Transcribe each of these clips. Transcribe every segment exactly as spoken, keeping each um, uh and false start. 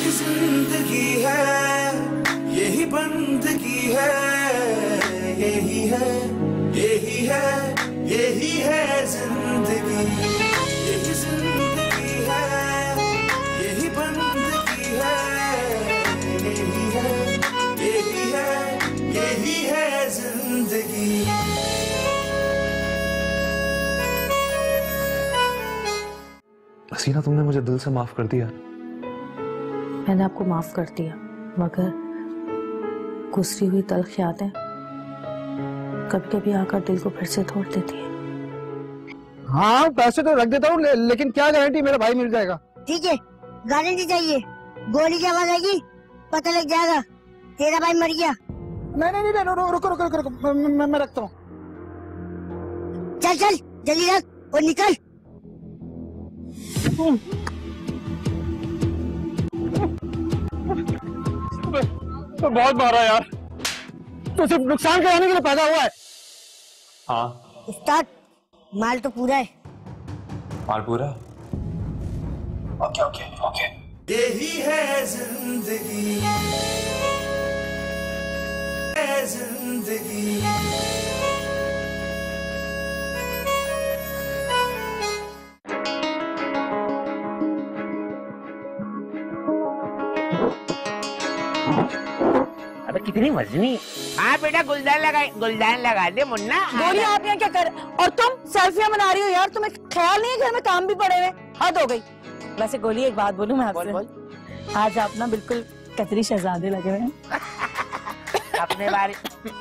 यही जिंदगी है, यही बंदगी है, यही है, यही है, यही है जिंदगी। यही जिंदगी है, यही बंदगी है, यही है, यही है, यही है जिंदगी। हसीना, तुमने मुझे दिल से माफ कर दिया। मैंने आपको माफ कर दिया, मगर गुजरी हुई तल्ख यादें कभी कभी आकर दिल को फिर से तोड़ देती है। हाँ, पैसे तो रख देता हूँ, ले, लेकिन क्या गारंटी मेरा भाई मिल जाएगा? ठीक है, गारंटी चाहिए। गोली की आवाज आएगी, पता लग जाएगा तेरा भाई मर गया। नहीं नहीं नहीं, रुको रुको रुको रुको, मैं, मैं, मैं रखता हूँ। चल चल जल्दी रख और निकल। तो बहुत मारा यार, तो सिर्फ नुकसान कराने के लिए पैदा हुआ है। हाँ उस्ताद, माल तो पूरा है। माल पूरा? Okay okay okay. यही है जिंदगी, है जिंदगी। अबे कितनी वजनी। हाँ बेटा, गुलदान लगा गुलदान लगा दे मुन्ना। गोली, आप यहाँ क्या कर रहे? और तुम सेल्फियां बना रही हो यार, तुम्हें ख्याल नहीं है घर में काम भी पड़े हुए? हद हो गई। वैसे गोली, एक बात बोलूं मैं आपसे? बोल, बोल। आज आप ना बिल्कुल कतरी शहजादे लगे हुए हैं। अपने बारे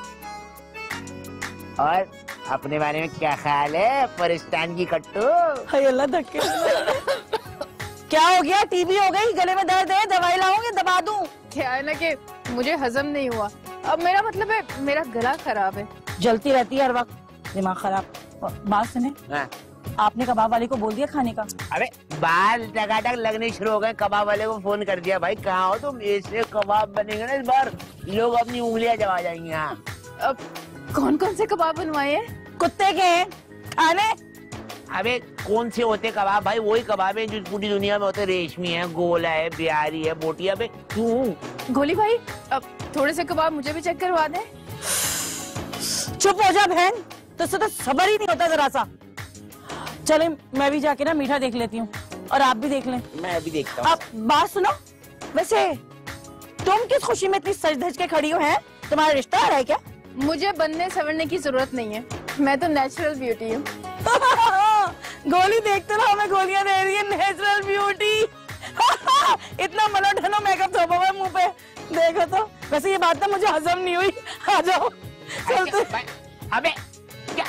और अपने बारे में क्या ख्याल है परिस्तान की कट्टू? हाय अल्लाह, धक्के। क्या हो गया? टीबी हो गई? गले में दर्द है? दवाई लाऊंगी, दबा दूं? क्या है ना कि मुझे हजम नहीं हुआ। अब मेरा मतलब है, मेरा गला खराब है। जलती रहती है हर वक्त, दिमाग खराब। बात सुने, आपने कबाब वाले को बोल दिया खाने का? अबे बाल टकाटक लगने शुरू हो गए। कबाब वाले को फोन कर दिया, भाई कहाँ हो तुम? ऐसे कबाब बनेंगे ना इस बार, लोग अपनी उंगलियां जमा जाएंगी। हाँ, अब कौन कौन से कबाब बनवाए हैं? कुत्ते के हैं खाने? अबे कौन से होते कबाब भाई? वही कबाब है जो पूरी दुनिया में होते। रेशमी है, गोला है, बिहारी है, बोटी। अबे क्यों? गोली भाई, अब थोड़े से कबाब मुझे भी चेक करवा दे। चुप हो जा बहन, तो इससे तो सबर ही नहीं होता जरा सा। चले, मैं भी जाके ना मीठा देख लेती हूँ, और आप भी देख लें। मैं भी देखता हूँ। आप बात सुनो, वैसे तुम किस खुशी में इतनी सज धज के खड़ी हो? हैं, तुम्हारा रिश्ता आ रहा है क्या? मुझे बनने सवरने की जरूरत नहीं है, मैं तो नेचुरल ब्यूटी हूँ। गोली, देखते रहो, हमें गोलियां दे रही है, नेचुरल ब्यूटी। इतना मनोढनो मेकअप थोपा हुआ मुंह पे, देखो तो। वैसे ये बात ना मुझे हजम नहीं हुई। आ जाओ चलते। अबे क्या?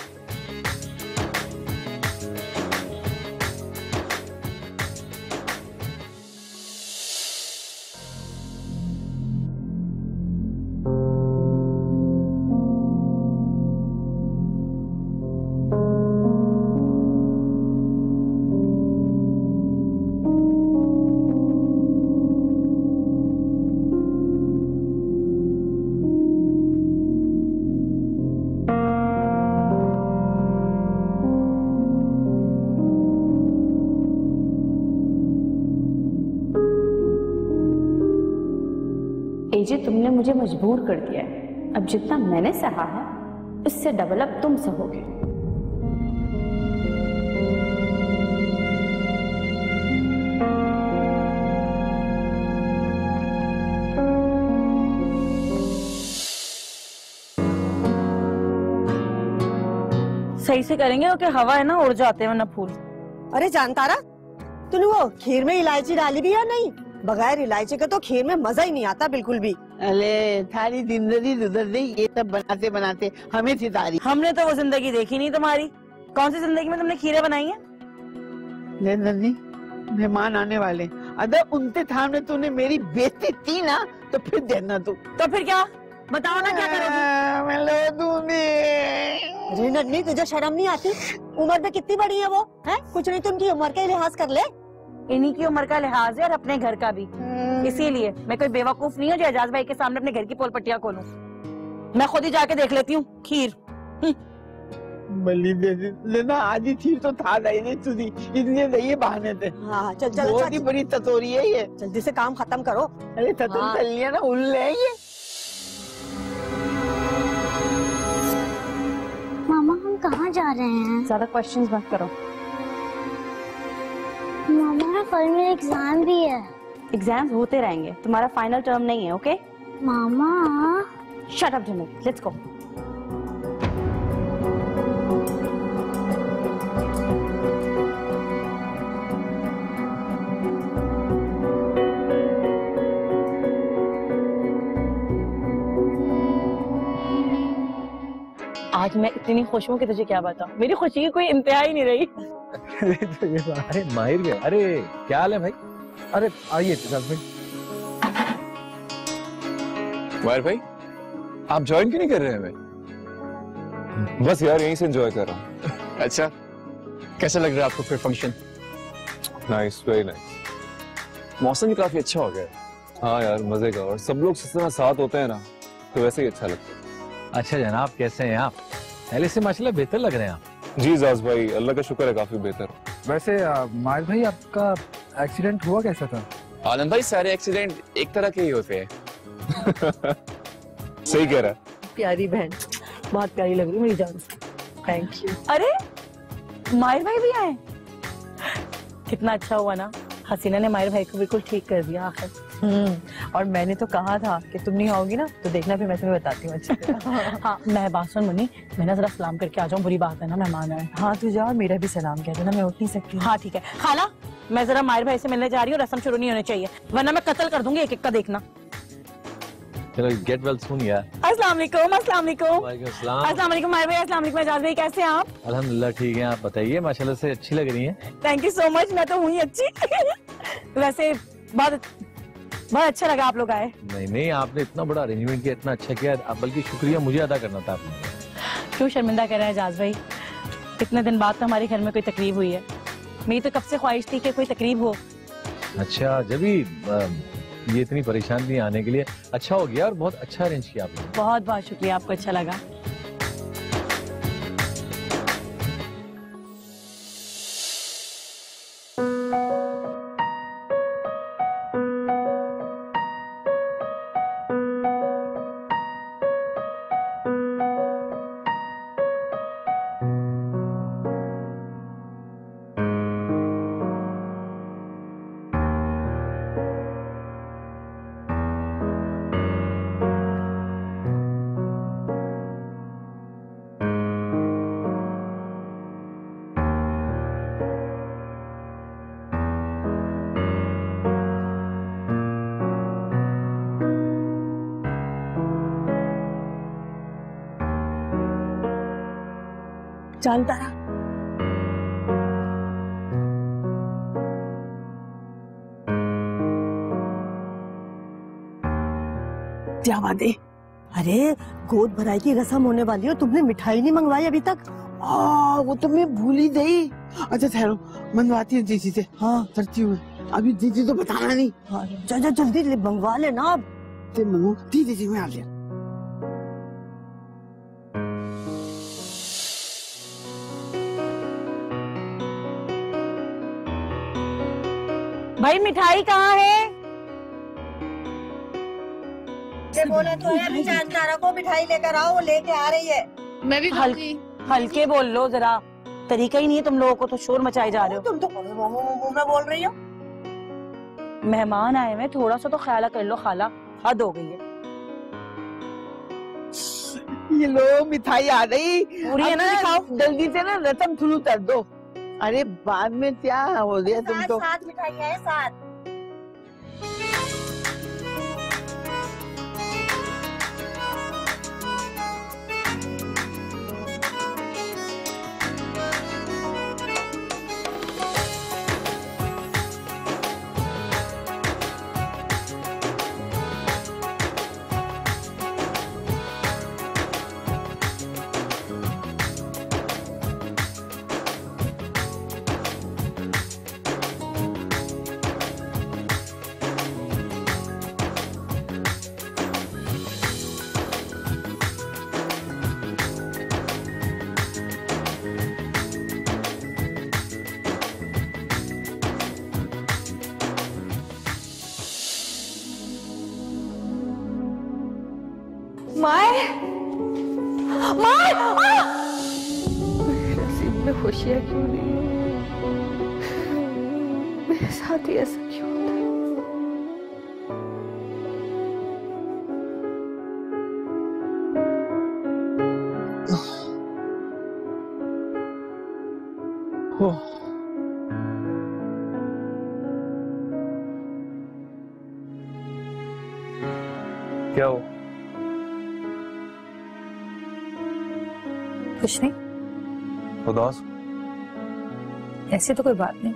एजे, तुमने मुझे मजबूर कर दिया है। अब जितना मैंने सहा है उससे डबल अब तुम सहोगे। सही से करेंगे कि हवा है ना, उड़ जाते हैं वरना फूल। अरे जानतारा, तूने वो खीर में इलायची डाली भी या नहीं? बगैर इलायची के तो खीर में मजा ही नहीं आता बिल्कुल भी। अरे थारी जिंदगी गुजर गई ये सब बनाते बनाते, हमें सितारी। हमने तो वो जिंदगी देखी नहीं तुम्हारी। कौन सी जिंदगी में तुमने खीरें बनाई हैं? नंदी, मेहमान आने वाले, अगर उनके सामने तूने मेरी बेइज्जती की ना तो फिर देना तू। तो फिर क्या? बताओ ना क्या करोगी? मैं लो दूंगी। अरे नन्नी, तुझे शर्म नहीं आती? उम्र में कितनी बड़ी है वो, है? कुछ नहीं तो उनकी उम्र का लिहाज कर ले। इन्हीं की उम्र का लिहाज है और अपने घर का भी। इसीलिए मैं कोई बेवकूफ नहीं हूँ जो एजाज भाई के सामने अपने घर की पोल पट्टियां खोलूं। मैं खुद ही जाके देख लेती हूँ खीर। बलि दे देना, आधी थी तो था नहीं तुझी, इसलिए नहीं बहाने थे। हाँ चल चल, बहुत ही बड़ी ततोरी है ये। जल्दी से काम खत्म करो। अरे ततोरी हाँ। चल लिया ना, उल लेंगे। मामा हम कहाँ जा रहे हैं? ज्यादा क्वेश्चंस मत करो। मामा कल मेरा एग्जाम भी है। एग्जाम्स होते रहेंगे, तुम्हारा फाइनल टर्म नहीं है, ओके? मामा shut up Jannat, let's go. आज मैं इतनी खुश हूँ कि तुझे क्या बताऊँ, मेरी खुशी की कोई इंतहा ही नहीं रही। अरे तो ये बात- अरे माहिर भी है। अरे क्या हाल है भाई? अरे आइए इत्तेसाक भाई। माहिर भाई, आप ज्वाइन क्यों नहीं कर रहे हैं? मैं बस यार यहीं से एंजॉय कर रहा हूँ। अच्छा, कैसा लग रहा है आपको फिर फंक्शन? Nice, very nice. मौसम भी काफी अच्छा हो गया है। हाँ यार, मजे का। और सब लोग जिस तरह साथ होते हैं ना, तो वैसे ही अच्छा लगता है। अच्छा जनाब, कैसे हैं आप? पहले से माशाल्लाह बेहतर लग रहे हैं आप। जी जाज भाई, अल्लाह का शुक्र है, काफी बेहतर। वैसे माहिर भाई, आपका एक्सीडेंट हुआ कैसा था? आनंद भाई, सारे एक्सीडेंट एक तरह के ही होते हैं। सही कह रहा है। प्यारी बहन, बहुत प्यारी लग रही है मेरी जान। Thank you. अरे माहिर भाई भी आए, कितना अच्छा हुआ ना, हसीना ने माहिर भाई को बिल्कुल ठीक कर दिया आखिर। हम्म, और मैंने तो कहा था कि तुम नहीं आओगी ना तो देखना, फिर मैं तुम्हें बताती हूँ अच्छे से। हाँ, मैं बात सुन मुन्नी, मैं ना जरा सलाम करके आ जाऊँ, बुरी बात है ना, मेहमान आए। हाँ तू जा, मेरा भी सलाम कह देना, मैं उठ नहीं सकती। हाँ ठीक है। खाला, मैं जरा माहिर भाई से मिलने जा रही हूँ, रस्म शुरू नहीं होनी चाहिए वरना मैं कत्ल कर दूंगी एक एक का, देखना। चलो गेट वेल सून यार। अस्सलाम वालेकुम। अस्सलाम वालेकुम। वालेकुम अस्सलाम। अस्सलाम वालेकुम माहिर भाई। अस्सलाम वालेकुम एजाज भाई, कैसे हैं आप? अल्हम्दुलिल्लाह ठीक है, आप बताइए। माशाल्लाह से अच्छी लग रही हैं। थैंक यू सो मच, मैं तो हुई अच्छी। वैसे बहुत बहुत अच्छा लगा आप लोग आए। नहीं नहीं, आपने इतना बड़ा अरेंजमेंट किया, इतना अच्छा किया, आप बल्कि शुक्रिया मुझे अदा करना था आपने। क्यों शर्मिंदा कर रहे हैं एजाज भाई? इतने दिन बाद तो हमारे घर में कोई तकरीब हुई है, मेरी तो कब से ख्वाहिश थी कि कोई तकरीब हो। अच्छा, जब भी ये इतनी परेशानी आने के लिए अच्छा हो गया, और बहुत अच्छा अरेंज किया आपने। बहुत बहुत शुक्रिया, आपको अच्छा लगा। चल तारा, क्या बात है? अरे गोद भराई की रस्म होने वाली हो, तुमने मिठाई नहीं मंगवाई अभी तक? आ, वो तो मैं भूल ही गई। अच्छा ठहरो, मनवाती हूँ दीदी से। हाँ करती हूँ, अभी दीदी तो बताना नहीं। हाँ जा जा जल्दी मंगवा लेना अब। दीदी जी मैं आ गया। भाई मिठाई कहाँ है? बोला तो है अभी तारा को मिठाई लेकर आओ, वो लेके आ रही है। मैं भी हल, हल्के बोल लो जरा, तरीका ही नहीं है तुम लोगों को, तो शोर मचाए जा रहे हो। तुम तो मुंह में बोल रही हो। मेहमान आए हैं, थोड़ा सा तो ख्याल कर लो खाला, हद हो गई है। ये लो मिठाई आ गई, पूरी है ना, दिखाओ जल्दी से ना रस्म शुरू कर दो। अरे बाद में क्या हो गया तुम तो। सात मिठाई है, सात। माए माए मेरे नसीब में खुशियां क्यों नहीं, मेरे साथ ही ऐसा क्यों होता है? क्या हो? कुछ नहीं, उदास? ऐसे तो कोई बात नहीं।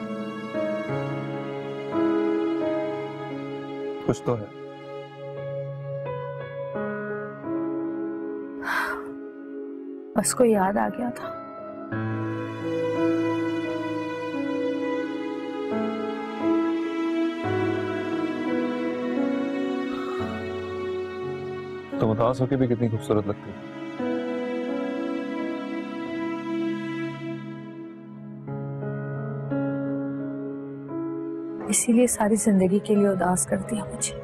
कुछ तो है। बस कोई याद आ गया था। तुम उदास होके भी कितनी खूबसूरत लगती हो। इसीलिए सारी जिंदगी के लिए उदास कर दिया मुझे।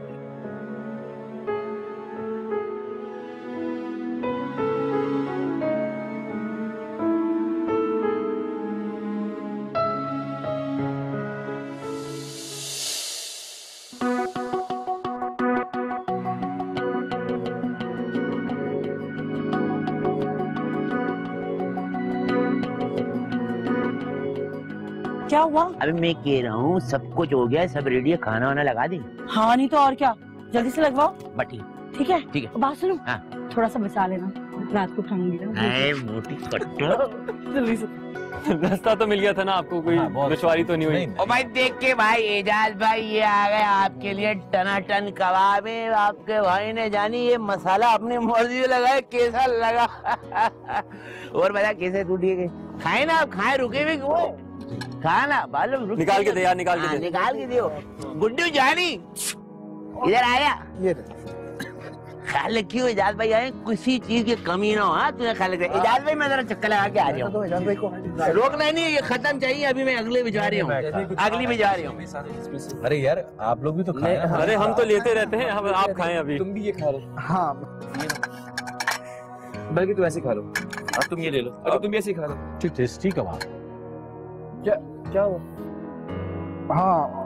क्या हुआ? अभी मैं कह रहा हूँ सब कुछ हो गया, सब रेडी है, खाना वाना लगा दी। हाँ नहीं तो और क्या, जल्दी से लगवाओ। बटी ठीक है ठीक है। बात सुनो, हाँ। थोड़ा सा बचा लेना, रात को खाऊंगी ना। मोटी कट्टा। जल्दी से। रास्ता तो मिल गया था ना आपको, कोई दुश्वारी तो नहीं हुई? ओ भाई देख के भाई एजाज भाई ये आ गए आपके लिए टनाटन कबाब है। आपके भाई ने जानी ये मसाला अपनी मर्जी से लगाए, कैसा लगा? और बता कैसे टूटी गई? खाए ना आप, खाए रुके भी क्यों? खाना बालू निकाल के दे यार, निकाल के दे। निकाल के दियो। गुड्डू जानी इधर आया। ये ख्याल क्यों एजाज भाई आए, किसी चीज की कमी ना हो। हाँ तुझे ख्याल रखे एजाज भाई, मैं जरा चक्कर लगा के आ रहा हूँ। एजाज भाई को रोकना नहीं, ये खत्म चाहिए। अभी मैं अगले भिजवा रही हूँ, अगली भिजवा रही हूँ। अरे यार आप लोग भी तो खाएं। अरे हम तो लेते रहते हैं, हम आप खाएं अभी। तुम भी ये खा लो। हाँ बल्कि तुम ऐसे खा लो। अब तुम ये ले लो। अरे तुम ऐसे खा लो। टेस्टी कबाब। क्या क्या हुआ? हाँ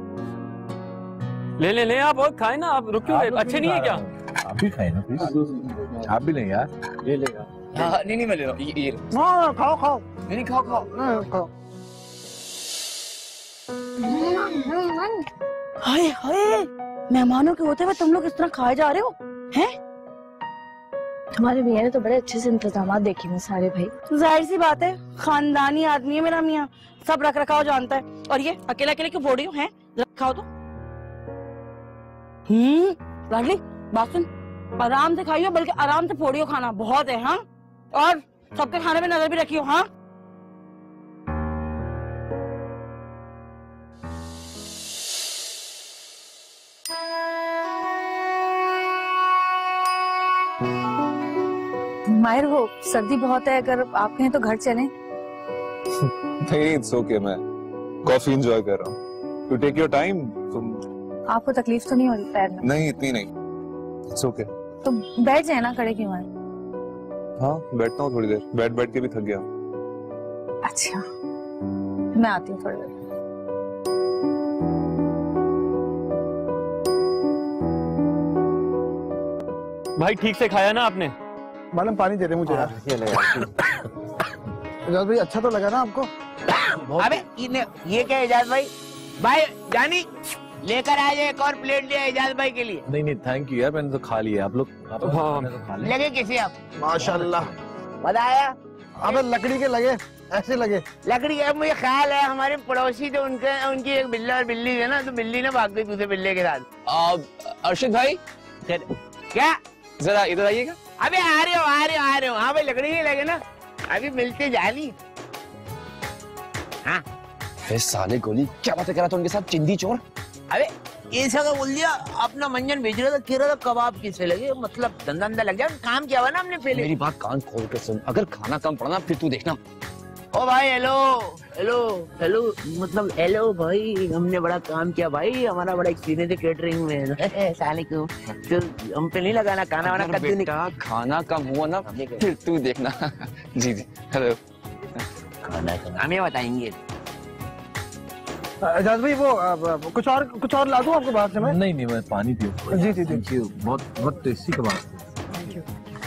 ले ले ले आप और खाए ना। आप रुक क्यों रहे? अच्छे नहीं है क्या? आप भी खाए ना प्लीज। आप भी नहीं यार, ले ले यार। हाँ नहीं नहीं मैं ले रहा हूँ। ये ये हाँ खाओ खाओ। नहीं नहीं खाओ खाओ। नहीं खाओ। हाय हाय, मेहमानों के होते हुए तुम लोग इस तरह खाए जा रहे हो हैं? तुम्हारे भैया ने तो बड़े अच्छे से इंतजाम देखे हैं सारे भाई। जाहिर सी बात है, खानदानी आदमी है मेरा मियाँ, सब रख रखाव जानता है। और ये अकेले अकेले क्यों फोड़ रही हो? हैं खाओ तो। हम्म लाडली बात सुन, आराम से खाइयो, बल्कि आराम से फोड़ियो, खाना बहुत है। हाँ और सबके खाने पे नजर भी रखियो। हाँ माहिर वो सर्दी बहुत है, अगर आप कहें तो घर चलें। नहीं इट्स ओके, मैं कॉफी एंजॉय कर रहा हूँ। You take your time. तुम आपको तकलीफ तो नहीं हो रही पैर में? नहीं इतनी नहीं, इट्स ओके। तो बैठ जाए ना, खड़े क्यों आए? हाँ बैठता हूँ थोड़ी देर, बैठ बैठ के भी थक गया। अच्छा मैं आती हूँ थोड़ी देर। भाई ठीक से खाया ना आपने? मालूम पानी दे रहे मुझे यार। ये ले यार। एजाज भाई अच्छा तो लगा ना आपको? अबे ये क्या एजाज भाई? भाई जानी लेकर आ जाए एक और प्लेट लिया एजाज भाई के लिए। नहीं नहीं थैंक यू यार, मैंने तो खा लिया। आप लोग आप हाँ तो खा लें। लगे किसी आप? माशाल्लाह मजा आया? अबे लकड़ी के लगे, ऐसे लगे लकड़ी के। मुझे ख्याल है हमारे पड़ोसी जो उनके उनकी एक बिल्ला और बिल्ली है ना, तो बिल्ली ने भाग गई दूसरे बिल्ले के साथ। अर्शद भाई क्या जरा इधर आइएगा। अबे आ रहे हो आ रहे हो आ रहे हो। हाँ भाई लकड़ी के लगे ना, अभी मिलते जाली। हाँ साले गोली क्या बातें कर रहा था उनके साथ, चिंदी चोर। अबे ऐसा का बोल दिया, अपना मंजन भेज रहा था, कह रहा था कबाब किससे लगे, मतलब धंधा धंधा लग जाए। काम क्या हुआ ना हमने पहले। मेरी बात कान खोल के सुन, अगर खाना कम पड़ा ना फिर तू देखना ओ भाई हेलो हेलो हेलो मतलब हेलो भाई, हमने बड़ा काम किया भाई, हमारा बड़ा एक्सपीरियंस है केटरिंग में। साले क्यों तो हम पे नहीं लगाना खाना वाना कद्दू बेटा खाना कम हुआ ना फिर तू देखना। जी जी हेलो खाना हमें बताएंगे। एजाज भाई वो आ, कुछ और कुछ और ला दूं आपको बाहर से मैं? नहीं नहीं मैं पानी पीऊँ। जी जी थैंक यू, बहुत बहुत टेस्टी कबाब। Thank you.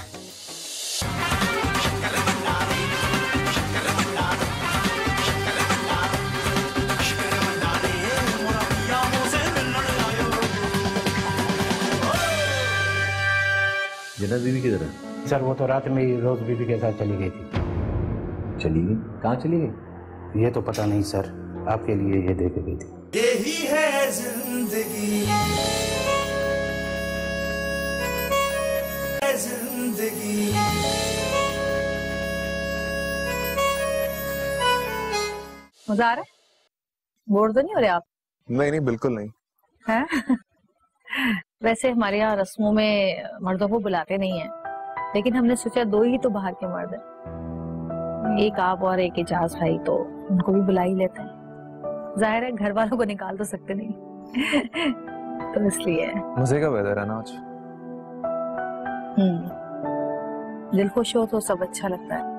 जन्नत बीबी किधर है? सर वो तो रात में ही रोज बीबी के साथ चली गई थी। चली गई? कहाँ चली गई? ये तो पता नहीं सर, आपके लिए ये दे के गई थी। यही है जिंदगी, जिंदगी। मजा आ रहा है? बोर तो नहीं हो रहे आप? नहीं नहीं बिल्कुल नहीं हैं? वैसे हमारे यहाँ रस्मों में मर्दों को बुलाते नहीं है, लेकिन हमने सोचा दो ही तो बाहर के मर्द हैं, एक आप और एक एजाज भाई, तो उनको भी बुला ही लेते हैं। जाहिर है घर वालों को निकाल तो सकते नहीं तो इसलिए। मजे का वेदर है ना आज। हम्म दिल खुश हो तो सब अच्छा लगता है।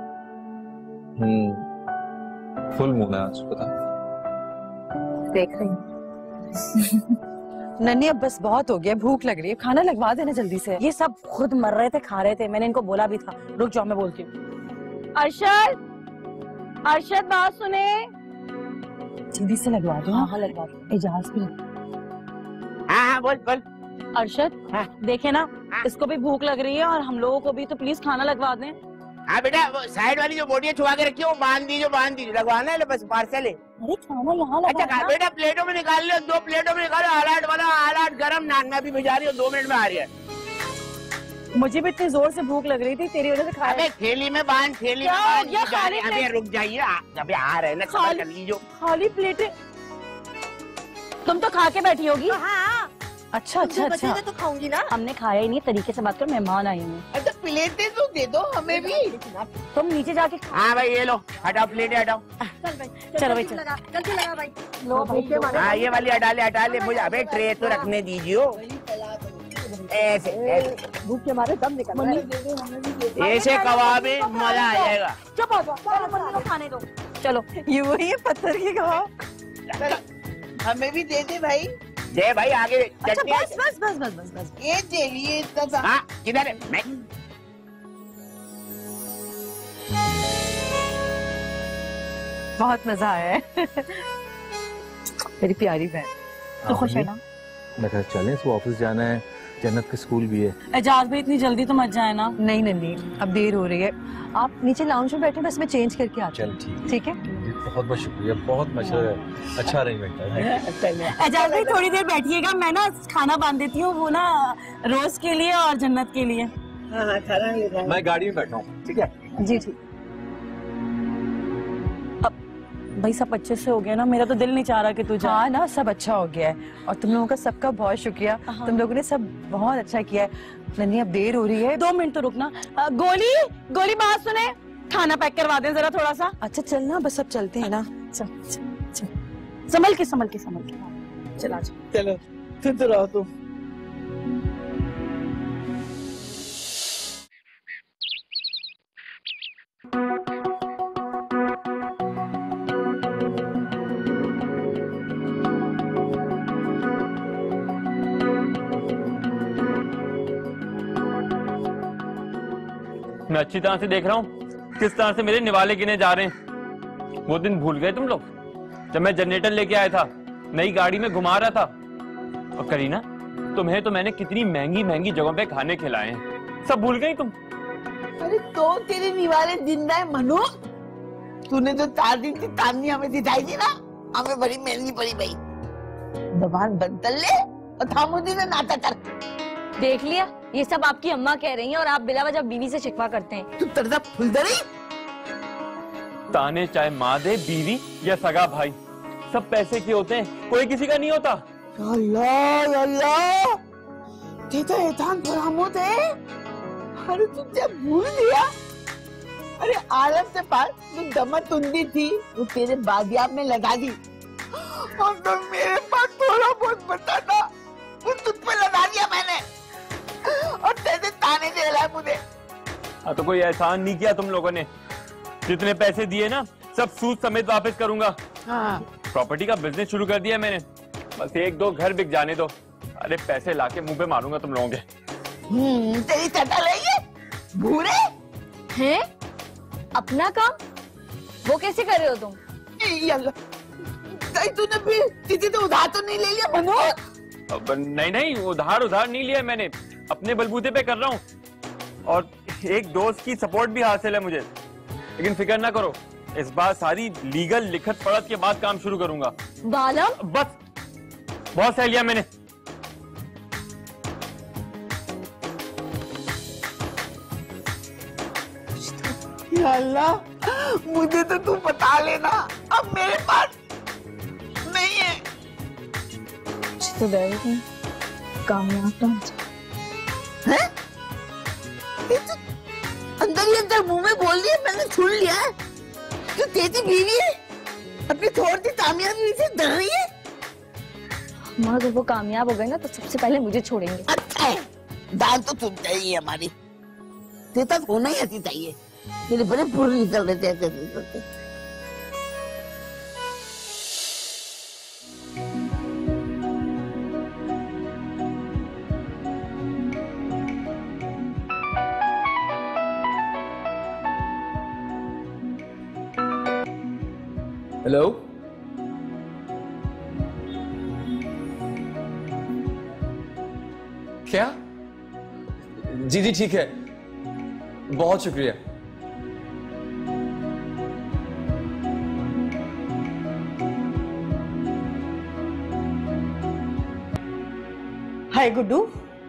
हम्म फुल मून है आज, पता देख रही हूँ। नन्ही अब बस बहुत हो गया, भूख लग रही है, खाना लगवा देना जल्दी से। ये सब खुद मर रहे थे, खा रहे थे, मैंने इनको बोला भी था। रुक जाओ मैं बोलती हूँ। अरशद अरशद बात सुने। जल्दी से लगवा दो। हाँ हाँ लगवा दो। एजाज भी। हाँ हाँ बोल बोल। अरशद हाँ। देखे ना हाँ। इसको भी भूख लग रही है और हम लोगों को भी, तो प्लीज खाना लगवा दें। हाँ बेटा वो साइड वाली जो बोटियां छुपा के रखी है वो बांध दी, जो बांध दी लगवाना है, बस पार्सल है। अरे खाना यहाँ लगा। अच्छा बेटा प्लेटों में निकाल लो, दो प्लेटों में निकालो, आलाट वाला आलाट गरम नान में भी भिजा रही हो, दो मिनट में आ रही है। मुझे भी इतनी जोर से भूख लग रही थी, तेरी वजह से खाया। अबे थेली में बांध, थेली में बांध। ये खाली अबे रुक जाइए, अबे आ रहे हैं ना, खबर कर लीजिए। खाली प्लेटें तुम तो खा के बैठी होगी। हाँ। अच्छा अच्छा अच्छा तो खाऊंगी ना। हमने खाया ही नहीं, तरीके से बात करो, मेहमान आए हैं। अच्छा प्लेटें तो दे दो हमें भी। तुम नीचे जाके। हाँ भाई ये लो, हटाओ प्लेटें हटाओ। चलो भाई चलो जल्दी लगा भाई। लो भाई। हाँ ये वाली हटा ले हटा ले, मुझे अबे ट्रे तो रखने दीजिए। ऐसे ऐसे भूख के मारे दम निकल रहा है। ऐसे कबाब में मजा आ जाएगा। चुप हो जाओ, खाने दो। चलो ये वही है पत्थर के कबाब। हमें भी दे दे भाई। दे भाई आगे। अच्छा बस बस बस बस बस बस ये चाहिए इतना। हाँ किधर है? मैं बहुत मजा आया है। मेरी प्यारी बहन तो खुश है ना? मैं कहा चलें, इसको ऑफिस जाना है, जन्नत का स्कूल भी है। एजाज भाई इतनी जल्दी तो मत जाए ना। नहीं नंदी अब देर हो रही है, आप नीचे लाउंज में बैठे, बस मैं चेंज करके आती हूँ। चल ठीक ठीक है। बहुत बहुत शुक्रिया, बहुत मशहूर अच्छा अरेंजमेंट है। एजाज भाई थोड़ी देर बैठिएगा, मैं ना खाना बांध देती हूँ, वो ना रोज के लिए और जन्नत के लिए। हाँ खाना ले जाए। मैं गाड़ी में बैठा हूँ, ठीक है? जी ठीक। भाई सब अच्छे से हो गया ना? मेरा तो दिल नहीं चाह रहा कि तू जा। हाँ ना सब अच्छा हो गया है, और तुम लोगों का सबका बहुत शुक्रिया। हाँ। तुम लोगों ने सब बहुत अच्छा किया है। नन्ही अब देर हो रही है। दो मिनट तो रुकना। गोली गोली बात सुने, खाना पैक करवा दें जरा थोड़ा सा। अच्छा चलना, बस अब चलते हैं ना। चल चल चल संभल के संभल के संभल के चला जा। चलो फिर तो रहो तुम। मैं अच्छी तरह से देख रहा हूँ किस तरह से मेरे निवाले गिने जा रहे हैं। वो दिन भूल गए तुम लोग जब मैं जनरेटर लेके आया था, नई गाड़ी में घुमा रहा था। और करीना तुम्हें तो मैंने कितनी महंगी महंगी जगहों पे खाने खिलाए हैं, सब भूल गई तुम। अरे तो तेरे निवाले जिंदा है मनु, तूने जो चार दिन की तानी हमें दिखाई थी ना, हमें बड़ी महंगी पड़ी भाई। जबान बंद कर ले और थामुदी ने नाता कर। देख लिया, ये सब आपकी अम्मा कह रही हैं और आप बिला वजह बीवी से शिकवा करते हैं। तू तरदा फुलदरी। ताने चाहे माँ दे, बीवी या सगा भाई, सब पैसे के होते हैं, कोई किसी का नहीं होता। अल्लाह अल्लाह, तेरा एहसान फरामत है। अरे तुझे भूल गया, अरे आलम से पास जो दमन तुंदी थी वो तेरे बादियाब में लगा दी और तो मेरे पास थोड़ा बहुत बचा था वो तुझ पे लगा दिया मैंने और तेरे ताने दे रहा है मुझे। हाँ तो कोई एहसान नहीं किया तुम लोगों ने। जितने पैसे दिए ना सब सूद समेत वापस करूंगा। हाँ। प्रॉपर्टी का बिजनेस शुरू कर दिया मैंने, बस एक दो घर बिक जाने दो। अरे पैसे लाके मुंह पे मारूंगा तुम लोगों के। हम्म, तेरी चटा ले ये भूरे हैं? अपना काम वो कैसे कर रहे हो तुम? कहीं तूने भी किसी तो उधार तो नहीं ले लिया मनोज? अब नहीं नहीं उधार उधार नहीं लिया मैंने, अपने बलबूते पे कर रहा हूँ और एक दोस्त की सपोर्ट भी हासिल है मुझे। लेकिन फिक्र ना करो, इस बार सारी लीगल लिखत पढ़त के बाद काम शुरू करूंगा। बालम बस बहुत सह लिया मैंने। या अल्लाह मुझे तो तू बता लेना, अब मेरे पास नहीं है। तो कामयाब तो हैं? ये तो अंदर ही अंदर मुंह में बोल दिया, मैंने सुन लिया है। तू तेजी बीवी है, अपनी थोड़ी सी कामयाबी से डर रही है। माँ जब वो कामयाब हो गए ना तो सबसे पहले मुझे छोड़ेंगे। अच्छा है, दाल तो तुम चाहिए हमारी, तेरा होना ही ऐसी चाहिए। तेरे बड़े पूरे निकल रहे थे ऐसे ऐसे। हेलो, क्या? जी जी ठीक है, बहुत शुक्रिया। हाय गुड्डू,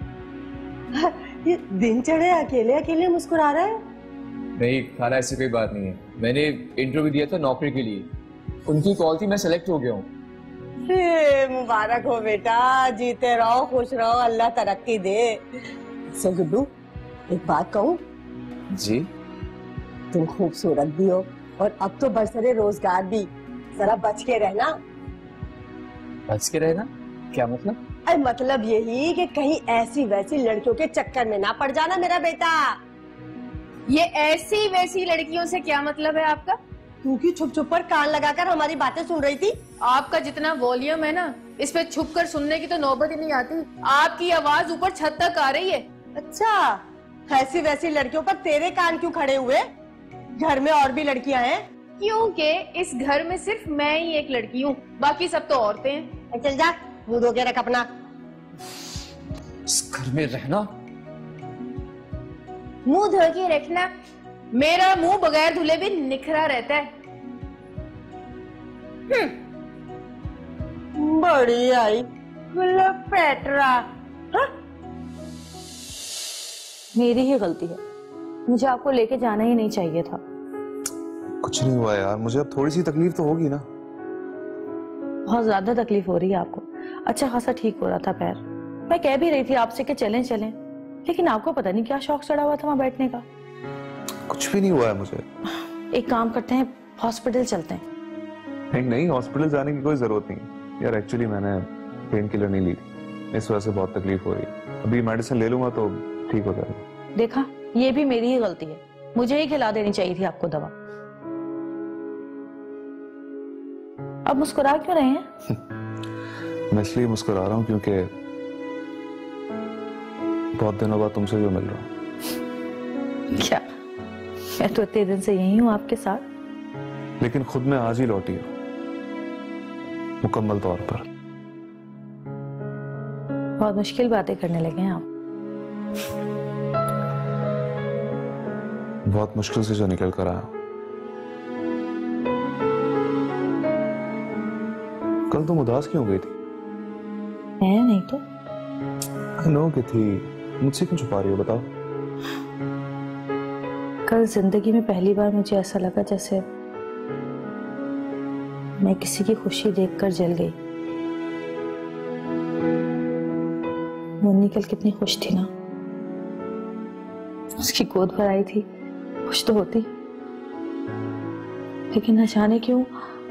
ये दिन चढ़े अकेले अकेले मुस्कुरा रहा है? नहीं खाना, ऐसी कोई बात नहीं है। मैंने इंटरव्यू दिया था नौकरी के लिए, उनकी कॉल थी, मैं सेलेक्ट हो गया हूँ। मुबारक हो बेटा, जीते रहो खुश रहो, अल्लाह तरक्की दे। सो गुड्डू एक बात कहूँ? जी? तुम खूबसूरत भी हो और अब तो बरसरे रोजगार भी, जरा बच के रहना। बच के रहना क्या मतलब? अरे मतलब यही कि कहीं ऐसी वैसी लड़कियों के चक्कर में ना पड़ जाना मेरा बेटा। ये ऐसी वैसी लड़कियों से क्या मतलब है आपका? क्योंकि छुप छुप पर कान लगाकर हमारी बातें सुन रही थी। आपका जितना वॉल्यूम है ना, इस पे छुप कर सुनने की तो नौबत ही नहीं आती। आपकी आवाज ऊपर छत तक आ रही है। अच्छा, ऐसी वैसी लड़कियों पर तेरे कान क्यों खड़े हुए? घर में और भी लड़कियां हैं? क्योंकि इस घर में सिर्फ मैं ही एक लड़की हूँ, बाकी सब तो औरतें हैं। चल जा, मुंह धो के रख अपना। इस घर में रहना, मुंह धो के रखना। मेरा मुंह बगैर धुले भी निखरा रहता है। बड़ी आई पेट्रा। मेरी ही गलती है, मुझे आपको लेके जाना ही नहीं चाहिए था। कुछ नहीं हुआ यार, मुझे अब थोड़ी सी तकलीफ तो होगी ना। बहुत ज्यादा तकलीफ हो रही है आपको। अच्छा खासा ठीक हो रहा था पैर, मैं कह भी रही थी आपसे कि चलें चलें, लेकिन आपको पता नहीं क्या शौक चढ़ा हुआ था वहां बैठने का। कुछ भी नहीं हुआ है मुझे। एक काम करते हैं, हॉस्पिटल चलते हैं। नहीं नहीं, हॉस्पिटल जाने की कोई जरूरत नहीं यार। एक्चुअली मैंने पेन किलर नहीं ली थी, इस वजह से बहुत तकलीफ हो रही है। अभी मेडिसिन ले लूंगा तो ठीक हो जाएगा। देखा, ये भी मेरी ही गलती है, मुझे ही खिला देनी चाहिए थी आपको दवा। अब मुस्कुरा क्यों रहे हैं? मैं इसलिए मुस्कुरा रहा हूँ क्योंकि बहुत दिनों बाद तुमसे भी मिल रहा हूँ। क्या? मैं तो इतने दिन से यही हूँ आपके साथ। लेकिन खुद में आज ही लौटी हूँ, मुकम्मल तौर पर। बहुत मुश्किल बातें करने लगे हैं आप। बहुत मुश्किल से जो निकल कर आया। कल तुम उदास क्यों गई थी? है नहीं तो। आई नो कि थी, मुझसे क्यों छुपा रही हो, बताओ। कल जिंदगी में पहली बार मुझे ऐसा लगा जैसे मैं किसी की खुशी देखकर जल गई। मुन्नी कल कितनी खुश थी ना, उसकी गोद भर आई थी, खुश तो होती, लेकिन न जाने क्यों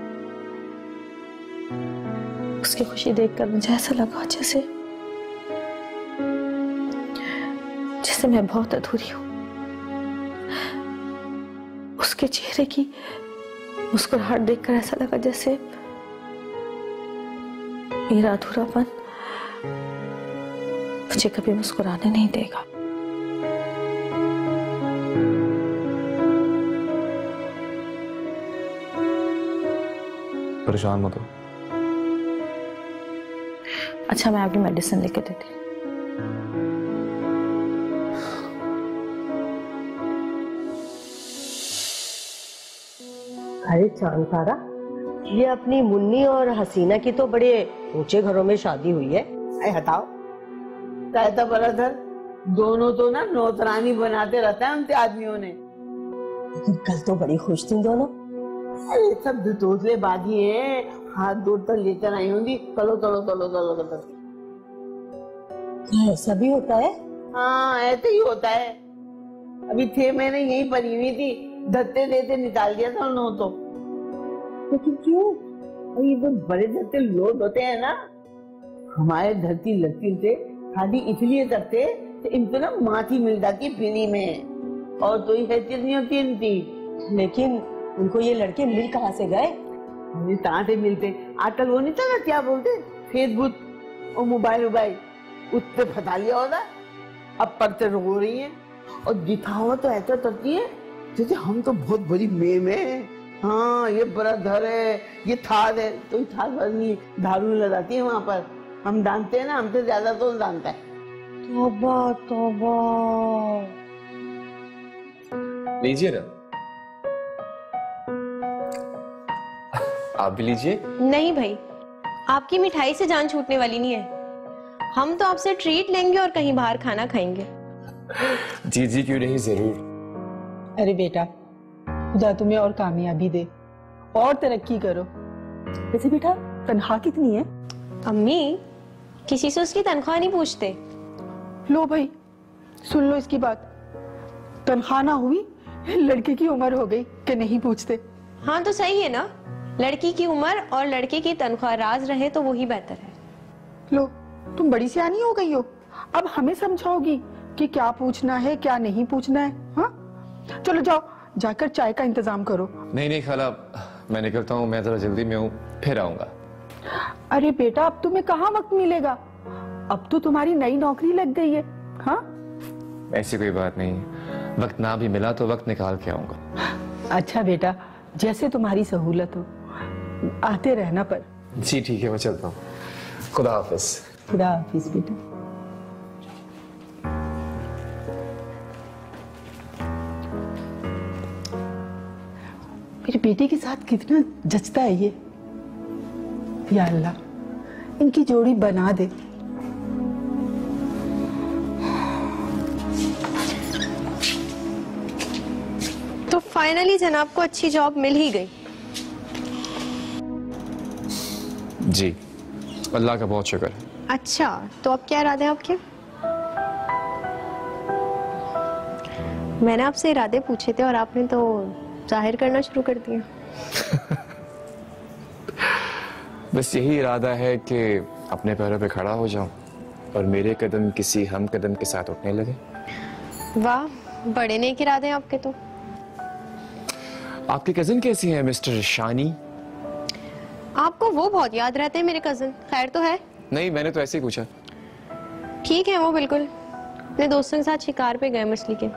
उसकी खुशी देखकर मुझे ऐसा लगा जैसे जैसे मैं बहुत अधूरी हूं। उसके चेहरे की मुस्कुराहट देखकर ऐसा लगा जैसे मेरा अधूरापन मुझे कभी मुस्कुराने नहीं देगा। परेशान मत हो। अच्छा, मैं आपकी मेडिसिन लेके देती हूँ। अरे चांद, ये अपनी मुन्नी और हसीना की तो बड़े ऊंचे घरों में शादी हुई है। अरे हटाओ, कहता बरादर दोनों तो ना नौतरानी बनाते रहता है उनके आदमियों ने। लेकिन कल तो बड़ी खुश थी दोनों। अरे सब दुतोतले बाजी है, हाथ दूर तक लेकर आई होंगी, चलो चलो चलो चलो चलो। ऐसा भी होता है? हाँ ऐसे ही होता है। अभी थे मैंने यही परी हुई थी, धत्ते देते निकाल दिया था उन्होंने तो। लेकिन क्यों? ये तो बड़े धत्ते लोग होते हैं ना, हमारे धरती लड़की से शादी इसलिए करते तो इनको ना माथी मिल जाती पीली में, और तो ही हैसियत नहीं होती इनकी। लेकिन उनको ये लड़के मिल कहाँ से गए? कहाँ से मिलते? आजकल वो नहीं चला क्या बोलते, फेसबुक और मोबाइल मोबाइल उस पे फंसा लिया होगा। अब पढ़ते रो रही है और दिखावा तो ऐसा करती है जैसे हम तो बहुत बड़ी मेम है। हाँ ये ब्रदर है, ये थार है, तो थार नहीं दारू लगाती है वहां पर। हम जानते हैं ना, हमसे ज्यादा तो जानता है। तौबा तौबा। लीजिए ना, आप भी लीजिए। नहीं भाई, आपकी मिठाई से जान छूटने वाली नहीं है। हम तो आपसे ट्रीट लेंगे और कहीं बाहर खाना खाएंगे। जी जी क्यों नहीं, जरूर। अरे बेटा, खुदा तुम्हें और कामयाबी दे और तरक्की करो। वैसे बेटा तनख्वाह कितनी है? अम्मी किसी से उसकी तनख्वाह नहीं पूछते। लो भाई सुन लो इसकी बात, तनख्वाह ना हुई लड़के की उम्र हो गई कि नहीं पूछते। हाँ तो सही है ना, लड़की की उम्र और लड़के की तनख्वाह राज रहे तो वही बेहतर है। लो तुम बड़ी सियानी हो गई हो, अब हमें समझाओगी कि क्या पूछना है क्या नहीं पूछना है। हाँ चलो जाओ, जाकर चाय का इंतजाम करो। नहीं नहीं खाला, मैं निकलता हूँ, मैं जरा जल्दी में हूँ, फिर आऊंगा। अरे बेटा अब तुम्हें कहाँ वक्त मिलेगा, अब तो तुम्हारी नई नौकरी लग गई है। हाँ ऐसी कोई बात नहीं, वक्त ना भी मिला तो वक्त निकाल के आऊंगा। अच्छा बेटा जैसे तुम्हारी सहूलत हो, आते रहना पर। जी ठीक है, मैं चलता हूँ। खुदा हाफिज। खुदा हाफिज बेटा। मेरी बेटी के साथ कितना जचता है ये, या अल्लाह इनकी जोड़ी बना दे। तो फाइनली जनाब को अच्छी जॉब मिल ही गई। जी अल्लाह का बहुत शुक्र है। अच्छा तो अब क्या इरादे हैं आपके? मैंने आपसे इरादे पूछे थे और आपने तो जाहिर करना शुरू कर दिया। बस यही इरादा है कि अपने पैरों पे खड़ा हो जाऊं और मेरे कदम किसी हम कदम के साथ उठने लगे। वाह बड़े नेक इरादे हैं आपके तो। आपकी कजिन कैसी है मिस्टर शानी? आपको वो बहुत याद रहते हैं मेरे कजिन, खैर तो है? नहीं मैंने तो ऐसे ही पूछा। ठीक है वो बिल्कुल अपने दोस्तों के साथ शिकार पे गए मछली के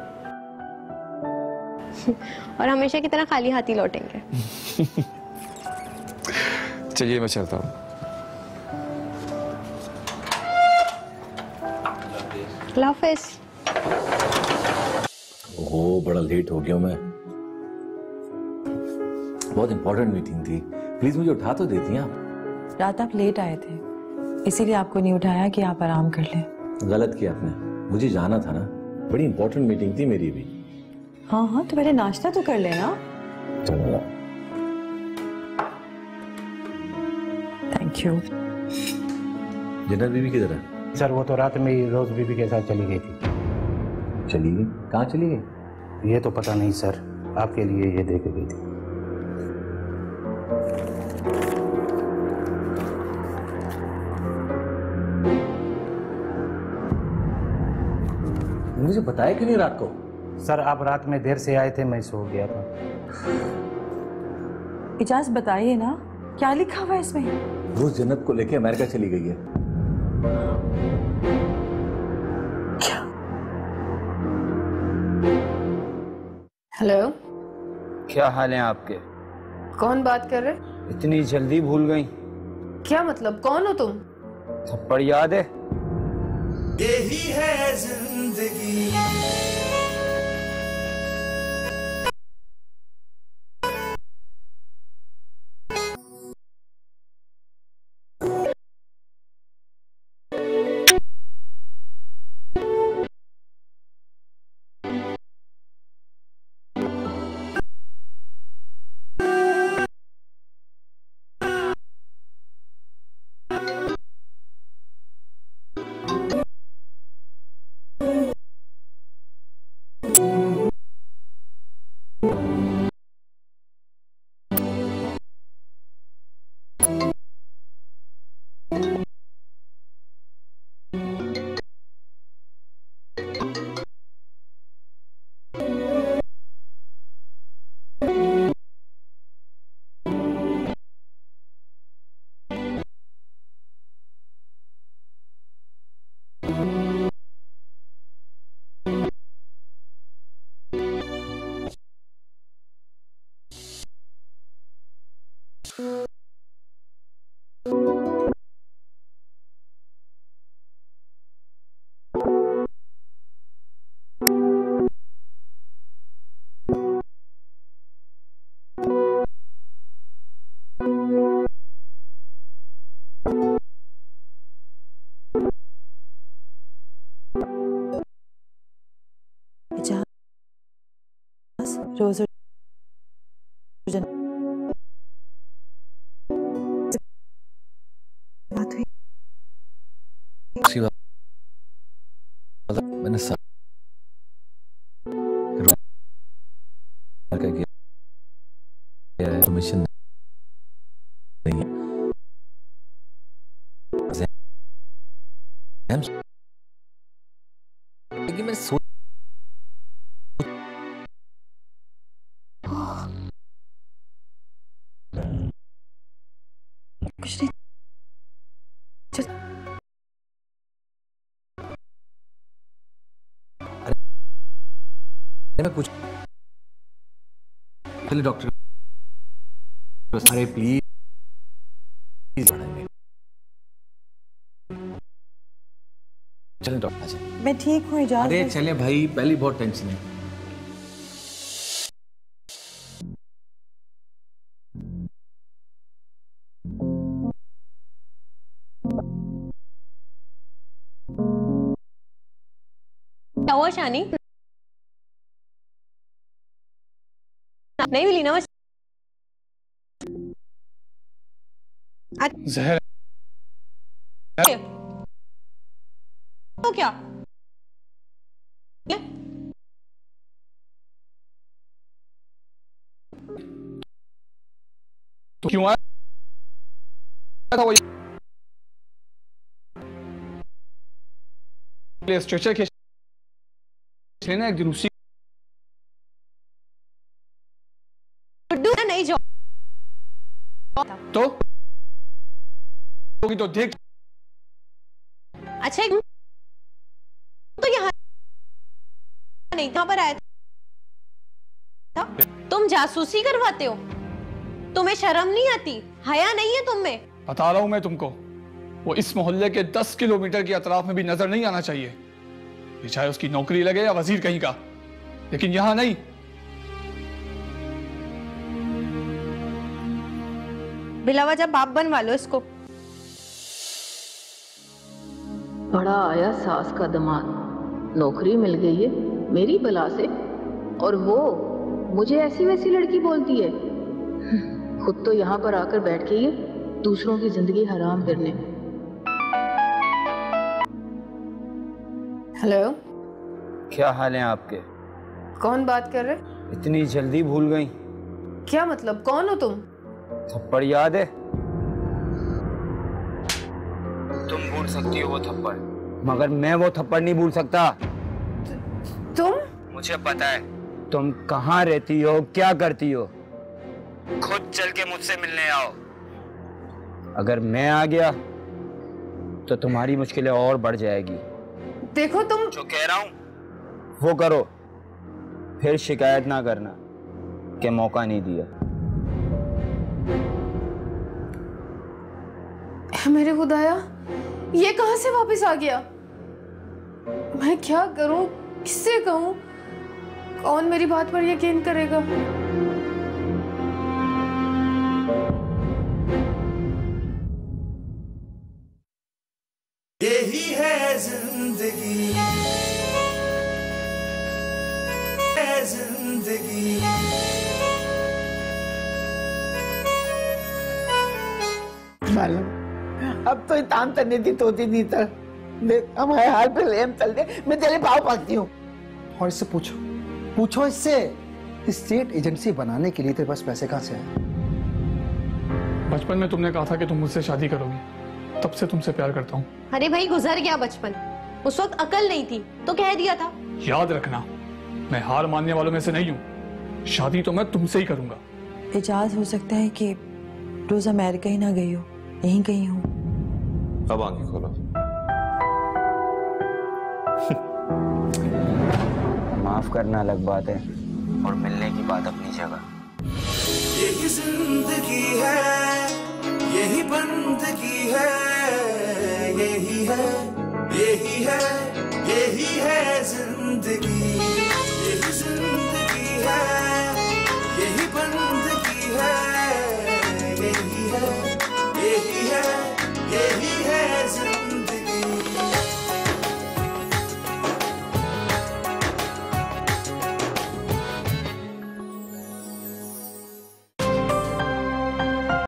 और हमेशा की तरह खाली हाथी लौटेंगे। चलिए मैं चलता हूँ। अल्लाह हाफिज। ओहो बड़ा लेट हो गया मैं, बहुत इंपॉर्टेंट मीटिंग थी, प्लीज मुझे उठा तो देती आप। रात आप लेट आए थे इसीलिए आपको नहीं उठाया कि आप आराम कर लें। गलत किया आपने, मुझे जाना था ना, बड़ी इंपॉर्टेंट मीटिंग थी मेरी भी। हाँ हाँ तो पहले नाश्ता तो कर लेना। चलो थैंक यू। जन्नत बीबी किधर है? सर वो तो रात में ही रोज बीबी के साथ चली गई थी। चली गई? कहाँ चली गई? ये तो पता नहीं सर, आपके लिए ये दे के गई थी। मुझे बताया क्यों नहीं रात को? सर आप रात में देर से आए थे, मैं सो गया था। इजाज बताइए ना, क्या लिखा हुआ है इसमें? वो जन्नत को लेके अमेरिका चली गई है। हेलो, क्या हाल है आपके? कौन बात कर रहे? इतनी जल्दी भूल गई? क्या मतलब, कौन हो तुम? थप्पड़ याद है? यही है जिंदगी। रोज बात हुई। मैंने सा... मिशन नहीं है, लेकिन मैं सोच कुछ नहीं। मैं कुछ चलिए डॉक्टर, अरे प्लीज चले डॉक्टर। मैं ठीक हूँ, इजाजत। अरे चले भाई, पहली बहुत टेंशन है। क्या हुआ शानी? नहीं मिली ना? जहर तो क्या? तो क्यों आया था वो? स्ट्रेचर खींच लेना एक दिन उसी नहीं जाओ तो होगी तो देख। अच्छा तो यहाँ नहीं, कहाँ पर आया था? तुम जासूसी करवाते हो? तुम्हें शर्म नहीं आती? हया नहीं है तुम में? बता रहा हूं मैं तुमको, वो इस मोहल्ले के दस किलोमीटर के अतराफ में भी नजर नहीं आना चाहिए, ये चाहे उसकी नौकरी लगे या वजीर कहीं का, लेकिन यहां नहीं। बिला वजह बाप बनवा लो इसको। बड़ा आया सास का दमाद, नौकरी मिल गई है मेरी बला से, और वो मुझे ऐसी वैसी लड़की बोलती है। खुद तो यहाँ पर आकर बैठ गई है दूसरों की जिंदगी हराम करने। हेलो, क्या हाल है आपके? कौन बात कर रहे? इतनी जल्दी भूल गई? क्या मतलब, कौन हो तुम? थप्पड़ याद है? तुम भूल सकती हो वो थप्पड़, मगर मैं वो थप्पड़ नहीं भूल सकता। मुझे पता है तुम कहाँ रहती हो, क्या करती हो। खुद चल के मुझसे मिलने आओ। अगर मैं आ गया तो तुम्हारी मुश्किलें और बढ़ जाएगी। देखो तुम जो कह रहा हूं वो करो, फिर शिकायत ना करना कि मौका नहीं दिया। मेरे खुदाया, ये कहां से वापस आ गया? मैं क्या करूं, किससे कहूं, कौन मेरी बात पर यकीन करेगा? यही है जिंदगी, है जिंदगी। मालूम अब तो ताम तन्ने दी तोती नहीं तर देख हमारे हाल पे लेम चल दे। मैं तेरे पाँव पकती हूँ। और इससे पूछो पूछो इससे, स्टेट एजेंसी बनाने के लिए तेरे पास पैसे कहाँ से आए? बचपन में तुमने कहा था कि तुम मुझसे शादी करोगी, तब से तुमसे प्यार करता हूँ। अरे भाई गुजर गया बचपन, उस वक्त अकल नहीं थी तो कह दिया था। याद रखना, मैं हार मानने वालों में से नहीं हूँ। शादी तो मैं तुमसे ही करूंगा। एजाज, हो सकता है कि रोज अमेरिका ही ना गई हो, यहीं कहीं हो। अब आंखें खोलो। माफ करना अलग बात है और मिलने की बात अपनी जगह। यही जिंदगी है, यही बंदगी है, यही है, यही है, यही है जिंदगी।